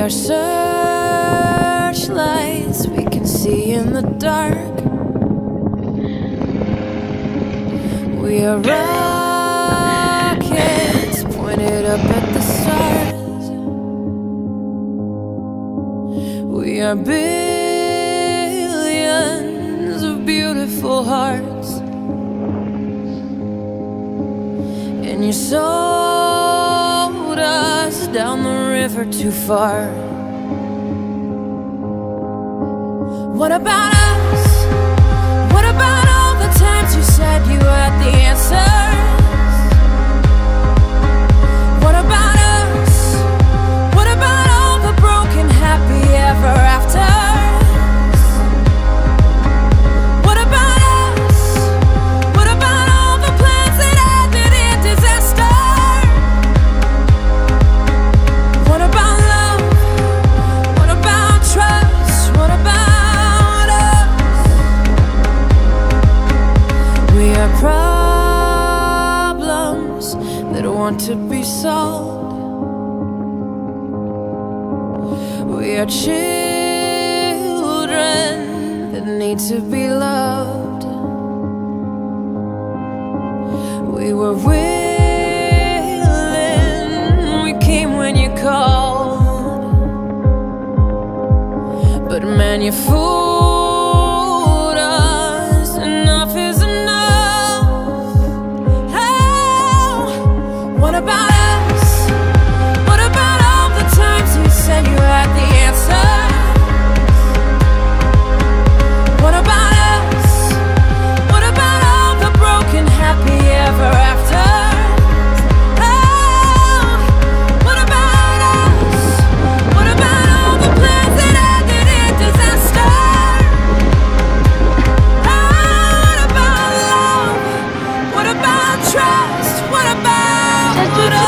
are searchlights we can see in the dark. We are rockets pointed up at the stars. We are billions of beautiful hearts. And you sold us down the river too far. What about us? What about all the times you said you had the answers? What about us? What about all the broken happy ever afters? What about us? What about all the plans that ended in disaster? What about love? What about trust? What about us? We are problems that want to be solved. We are children that need to be loved. We were willing, we came when you called, but man, you fooled us. Enough is enough. Oh, what about us? What about all the times you said you had the answers? What about us? What about all the broken happy ever afters? Oh, what about us? What about all the plans that ended in disaster? Oh, what about love? What about trust? What about us?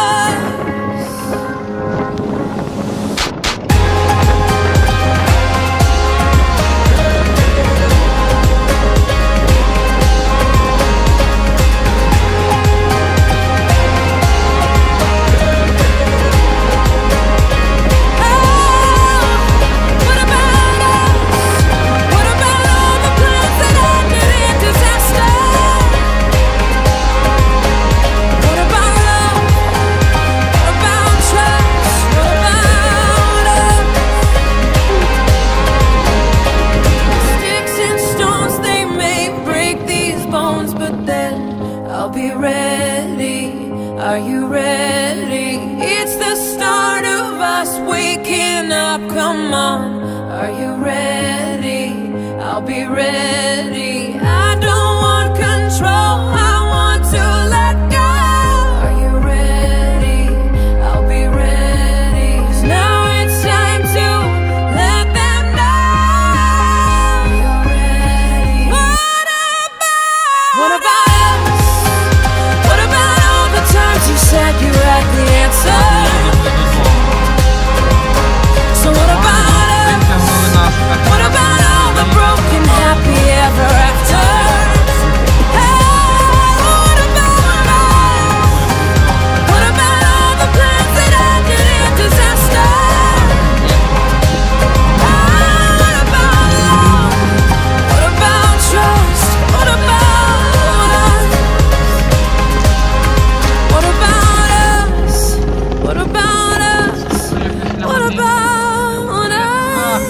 I'll be ready. Are you ready? It's the start of us waking up. Come on. Are you ready? I'll be ready. I don't want control. I want to let go. Are you ready? I'll be ready. 'Cause now it's time to let them know. You're ready. What about us? What about all the times you said you had the answer? So what about us? What about all the broken happy ever afters? Hey, what about us? What about all the plans that ended in disaster? What about love? What about trust? What about us? What about us? What about us? What about us?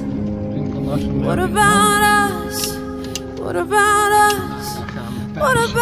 What about us? What about us? What about